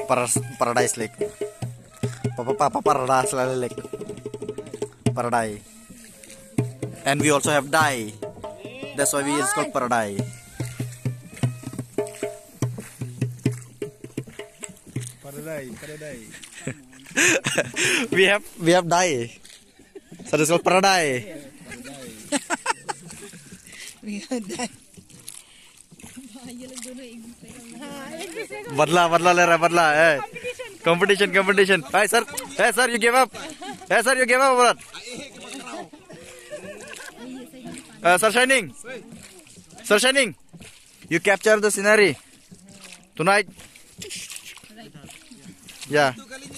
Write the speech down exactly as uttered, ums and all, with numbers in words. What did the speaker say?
Paradise Lake. Papa Papa Paradise Lake. Paradise. And we also have dye. That's why we it's called Paradise. Paradise, paradise. we have we have dye. So it's called Paradise. We have dye. बदला बदला ले रहा है बदला है competition competition hi sir है sir you give up है sir you give up brother sir shining sir shining you capture the scenery tonight या